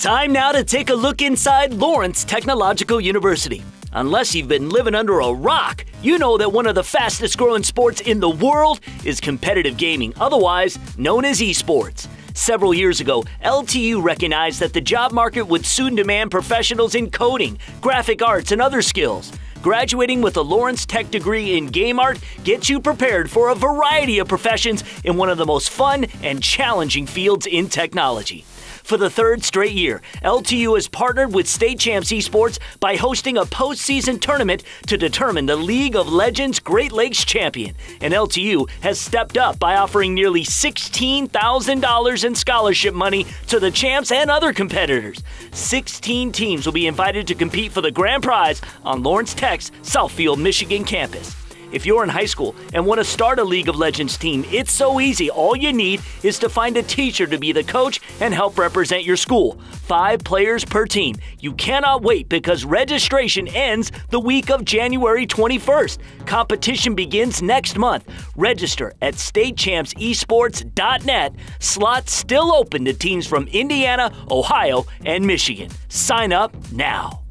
Time now to take a look inside Lawrence Technological University. Unless you've been living under a rock, you know that one of the fastest growing sports in the world is competitive gaming, otherwise known as esports. Several years ago, LTU recognized that the job market would soon demand professionals in coding, graphic arts, and other skills. Graduating with a Lawrence Tech degree in game art gets you prepared for a variety of professions in one of the most fun and challenging fields in technology. For the third straight year, LTU has partnered with State Champs Esports by hosting a postseason tournament to determine the League of Legends Great Lakes champion. And LTU has stepped up by offering nearly $16,000 in scholarship money to the champs and other competitors. 16 teams will be invited to compete for the grand prize on Lawrence Tech's Southfield, Michigan campus. If you're in high school and want to start a League of Legends team, it's so easy. All you need is to find a teacher to be the coach and help represent your school. 5 players per team. You cannot wait because registration ends the week of January 21st. Competition begins next month. Register at statechampsesports.net. Slots still open to teams from Indiana, Ohio, and Michigan. Sign up now.